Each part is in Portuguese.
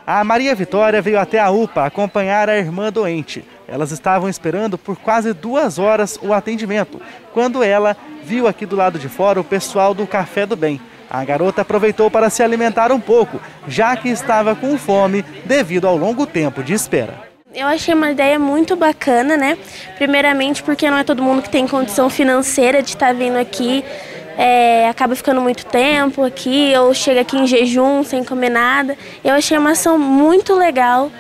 A Maria Vitória veio até a UPA acompanhar a irmã doente. Elas estavam esperando por quase 2 horas o atendimento, quando ela viu aqui do lado de fora o pessoal do Café do Bem. A garota aproveitou para se alimentar um pouco, já que estava com fome devido ao longo tempo de espera. Eu achei uma ideia muito bacana, né? Primeiramente porque não é todo mundo que tem condição financeira de estar vindo aqui. Acaba ficando muito tempo aqui, ou chega aqui em jejum, sem comer nada. Eu achei uma ação muito legal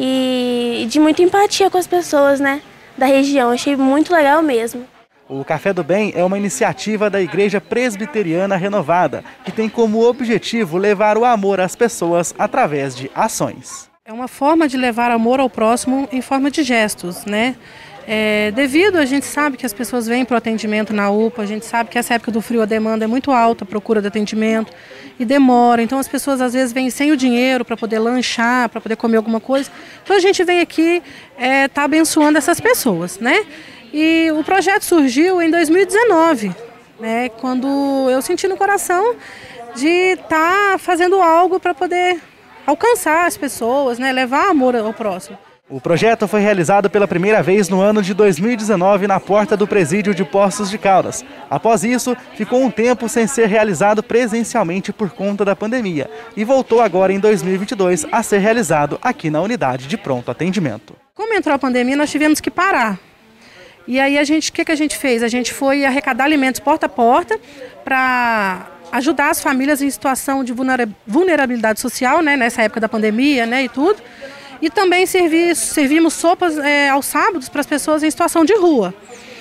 e de muita empatia com as pessoas, né, da região. Achei muito legal mesmo. O Café do Bem é uma iniciativa da Igreja Presbiteriana Renovada, que tem como objetivo levar o amor às pessoas através de ações. É uma forma de levar amor ao próximo em forma de gestos, né? Devido a gente sabe que as pessoas vêm para o atendimento na UPA, a gente sabe que essa época do frio a demanda é muito alta, a procura de atendimento e demora, então as pessoas às vezes vêm sem o dinheiro para poder lanchar, para poder comer alguma coisa, então a gente vem aqui tá abençoando essas pessoas, né? E o projeto surgiu em 2019, né? Quando eu senti no coração de estar fazendo algo para poder alcançar as pessoas, né? Levar amor ao próximo. O projeto foi realizado pela primeira vez no ano de 2019 na porta do presídio de Poços de Caldas. Após isso, ficou um tempo sem ser realizado presencialmente por conta da pandemia e voltou agora em 2022 a ser realizado aqui na unidade de pronto atendimento. Como entrou a pandemia, nós tivemos que parar. E aí o que a gente fez? A gente foi arrecadar alimentos porta a porta para ajudar as famílias em situação de vulnerabilidade social, né, nessa época da pandemia, né, e tudo. E também servimos sopas aos sábados para as pessoas em situação de rua.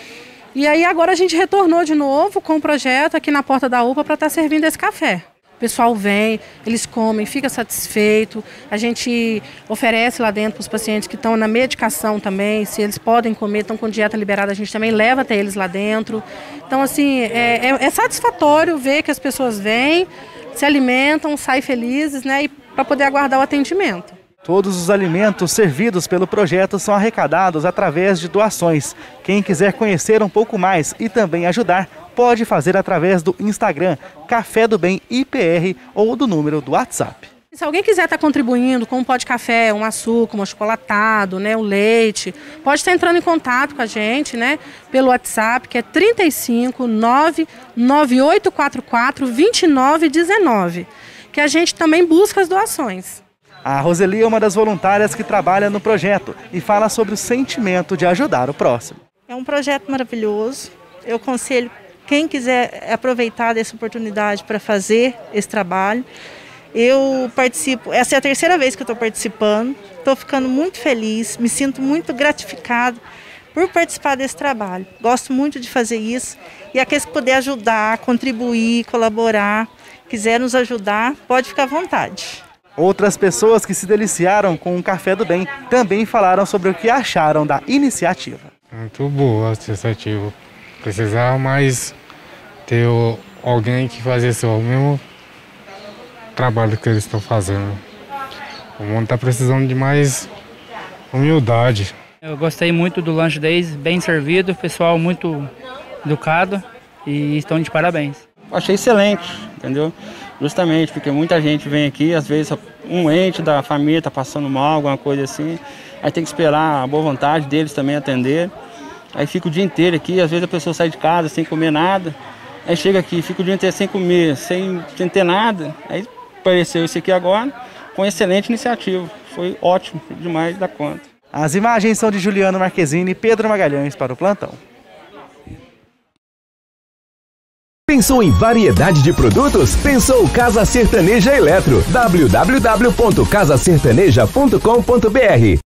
E aí agora a gente retornou de novo com o projeto aqui na porta da UPA para estar servindo esse café. O pessoal vem, eles comem, fica satisfeito. A gente oferece lá dentro para os pacientes que estão na medicação também, se eles podem comer, estão com dieta liberada, a gente também leva até eles lá dentro. Então, assim, é satisfatório ver que as pessoas vêm, se alimentam, saem felizes, né, e para poder aguardar o atendimento. Todos os alimentos servidos pelo projeto são arrecadados através de doações. Quem quiser conhecer um pouco mais e também ajudar, pode fazer através do Instagram Café do Bem IPR ou do número do WhatsApp. Se alguém quiser estar contribuindo com um pó de café, um açúcar, um achocolatado, né, um leite, pode estar entrando em contato com a gente, né, pelo WhatsApp, que é 35 99844 2919, que a gente também busca as doações. A Roseli é uma das voluntárias que trabalha no projeto e fala sobre o sentimento de ajudar o próximo. É um projeto maravilhoso. Eu aconselho quem quiser aproveitar dessa oportunidade para fazer esse trabalho. Eu participo, essa é a 3ª vez que eu estou participando, estou ficando muito feliz, me sinto muito gratificada por participar desse trabalho. Gosto muito de fazer isso e aqueles que puder ajudar, contribuir, colaborar, quiser nos ajudar, pode ficar à vontade. Outras pessoas que se deliciaram com o Café do Bem também falaram sobre o que acharam da iniciativa. Muito boa a iniciativa. Precisava mais ter alguém que fazesse o mesmo trabalho que eles estão fazendo. O mundo está precisando de mais humildade. Eu gostei muito do lanche deles, bem servido, pessoal muito educado e estão de parabéns. Achei excelente, entendeu? Justamente porque muita gente vem aqui, às vezes um ente da família está passando mal, alguma coisa assim, aí tem que esperar a boa vontade deles também atender. Aí fica o dia inteiro aqui, às vezes a pessoa sai de casa sem comer nada, aí chega aqui, fica o dia inteiro sem comer, sem ter nada. Aí apareceu isso aqui agora, com excelente iniciativa, foi ótimo, demais da conta. As imagens são de Juliano Marquezine e Pedro Magalhães para o Plantão. Pensou em variedade de produtos? Pensou Casa Sertaneja Eletro. www.casasertaneja.com.br